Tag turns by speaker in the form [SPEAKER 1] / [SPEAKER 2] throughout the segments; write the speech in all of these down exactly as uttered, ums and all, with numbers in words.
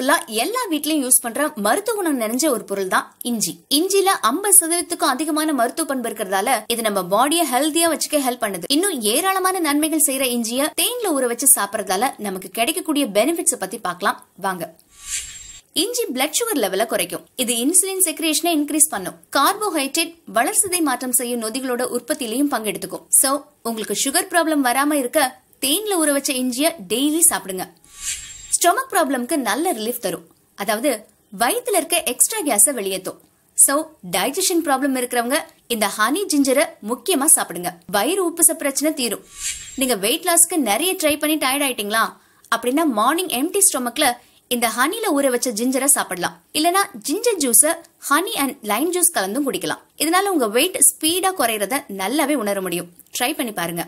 [SPEAKER 1] ஃபுல்லா எல்லா வீட்லயும் யூஸ் பண்ற மருத்துவ குணம் நிறைஞ்ச ஒரு பொருள் தான் இஞ்சி. இஞ்சில ஐம்பது சதவீதத்துக்கும் அதிகமான மருத்துவ பண்பு இருக்கிறதால இது நம்ம பாடியை ஹெல்தியா வச்சுக்க ஹெல்ப் பண்ணுது. இன்னும் ஏராளமான நன்மைகள் செய்யற இஞ்சிய தேன்ல ஊற வச்சு சாப்பிடறதால நமக்கு கிடைக்கக்கூடிய பெனிஃபிட்ஸ் பத்தி பார்க்கலாம் வாங்க. இஞ்சி பிளட் சுகர் லெவல குறைக்கும். இது இன்சுலின் செக்ரேஷனை இன்க்ரீஸ் பண்ணும். கார்போஹைட்ரேட் வளர்சிதை மாற்றம் செய்யும் நொதிகளோட உற்பத்தியிலையும் பங்கெடுத்துக்கும். சோ உங்களுக்கு சுகர் ப்ராப்ளம் வராம இருக்க தேன்ல ஊற வச்ச இஞ்சிய டெய்லி சாப்பிடுங்க. ஸ்டொமக் ப்ராப்ளம்க்கு நல்ல ரிலீஃப் தரும். அதாவது வயித்துல இருக்க எக்ஸ்ட்ரா கேஸ வெளியேற்றும். சோ டைஜஷன் ப்ராப்ளம் இருக்கிறவங்க இந்த ஹனி ஜிஞ்சரை முக்கியமா சாப்பிடுங்க. வயிறு உப்புச பிரச்சனை தீரும். நீங்க வெயிட் லாஸ்க்கு நிறைய ட்ரை பண்ணி டயர்ட் ஆயிட்டீங்களா அப்படின்னா மார்னிங் எம்டி ஸ்டொமக்ல இந்த ஹனில ஊற வச்ச ஜிஞ்சரை சாப்பிடலாம். இல்லனா ஜிஞ்சர் ஜூஸ ஹனி அண்ட் லைம் ஜூஸ் கலந்தும் குடிக்கலாம். இதனால உங்க வெயிட் ஸ்பீடா குறையறத நல்லாவே உணர முடியும். ட்ரை பண்ணி பாருங்க.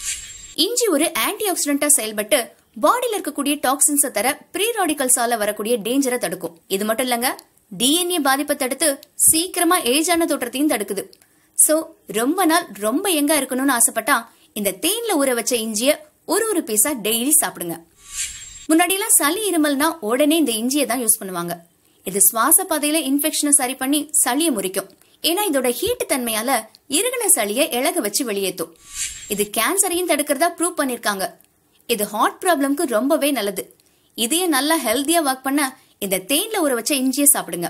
[SPEAKER 1] இஞ்சி ஒரு ஆன்டி ஆக்சிடென்டா செயல்பட்டு பாடியில இருக்கக்கூடிய டாக்ஸின்ஸை தர ப்ரீ ராடிகல்ஸால வரக்கூடிய டேஞ்சரை தடுக்கும். இது மட்டும் இல்லங்க, டிஎன்ஏ பாதிப்பை தடுத்து சீக்கிரமா ஏஜ் ஆன தோற்றத்தையும் தடுக்குது. சோ ரொம்ப நாள் ரொம்ப யங்கா இருக்கணும்னு ஆசைப்பட்டா இந்த தேன்ல ஊற வச்ச இஞ்சிய ஒரு ஒரு பீஸா டெய்லி சாப்பிடுங்க. முன்னாடி எல்லாம் சளி இருமல்னா உடனே இந்த இஞ்சியை தான் யூஸ் பண்ணுவாங்க. இது சுவாச பாதையில இன்ஃபெக்ஷனை சரி பண்ணி சளியை முறிக்கும். ஏன்னா இதோட ஹீட் தன்மையால இருகின சளியை இழக வச்சு வெளியேற்றும். இது கேன்சரையும் தடுக்கிறதா ப்ரூவ் பண்ணிருக்காங்க. இது ஹார்ட் ப்ராப்ளம்க்கு ரொம்பவே நல்லது. இதையே நல்லா ஹெல்தியா ஒர்க் பண்ண இந்த தேன்ல ஊற வச்ச இஞ்சியை சாப்பிடுங்க.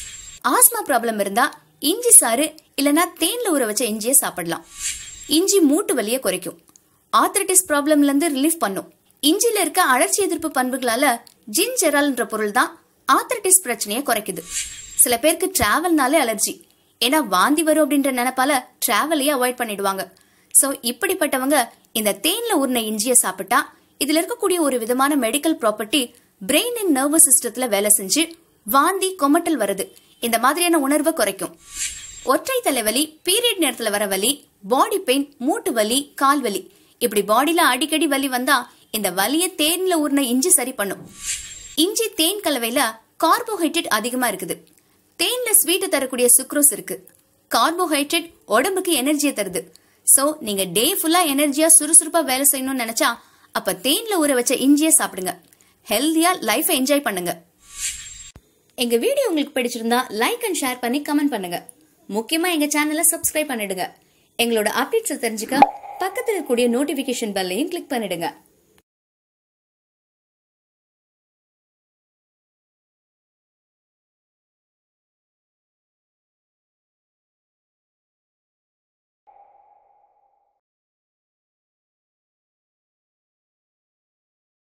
[SPEAKER 1] ஆஸ்மா ப்ராப்ளம் இருந்தா இஞ்சி சாறு இல்லனா தேன்ல ஊற வச்ச இஞ்சியை சாப்பிடலாம். இஞ்சி மூட்டு வலியை குறைக்கும். ஆர்த்ரைட்டிஸ் ப்ராப்ளம்ல இருந்து ரிலீஃப் பண்ணும். இஞ்சில இருக்க அழற்சி எதிர்ப்பு பண்புகளால ஜிஞ்செரால்ன்ற பொருள் தான் ஆர்த்ரைட்டிஸ் பிரச்சனையை குறைக்குது. சில பேருக்கு டிராவல்னாலே அலர்ஜி. ஏன்னா வாந்தி வரும் அப்படின்ற நினைப்பால டிராவலையே அவாய்ட் பண்ணிடுவாங்க. சோ இப்படிப்பட்டவங்க இந்த தேன்ல ஊர்ன இஞ்சியை சாப்பிட்டா இதுல இருக்கக்கூடிய ஒரு விதமான medical property brain and nervous சிஸ்டத்துல வேலை செஞ்சு வாந்தி கொமட்டல் வருது இந்த மாதிரியான உணர்வை குறைக்கும். ஒற்றை தலைவலி, பீரியட் நேரத்துல வர வலி, பாடி பெயின், மூட்டு வலி, கால் வலி இப்படி பாடியில அடிக்கடி வலி வந்தா இந்த வலியை தேன்ல ஊர்ன இஞ்சி சரி பண்ணும். இஞ்சி தேன் கலவையில கார்போஹைட்ரேட் அதிகமா இருக்குது. தேன்ல ஸ்வீட் தரக்கூடிய சுக்ரோஸ் இருக்கு. கார்போஹைட்ரேட் உடம்புக்கு எனர்ஜியை தருது. சோ நீங்க டே ஃபுல்லா எனர்ஜியா சுறுசுறுப்பா வேலை செய்யணும்னு நினைச்சா அப்ப தேன்ல ஊற வச்ச இஞ்சியை சாப்பிடுங்க. ஹெல்தியா லைஃபை என்ஜாய் பண்ணுங்க. எங்க வீடியோ உங்களுக்கு பிடிச்சிருந்தா லைக் அண்ட் ஷேர் பண்ணி கமெண்ட் பண்ணுங்க. முக்கியமா எங்க சேனலை சப்ஸ்கிரைப் பண்ணிடுங்க. எங்களோட அப்டேட்ஸ் தெரிஞ்சுக்க பக்கத்துல இருக்கக்கூடிய நோட்டிபிகேஷன் பெல்லையும் கிளிக் பண்ணிடுங்க.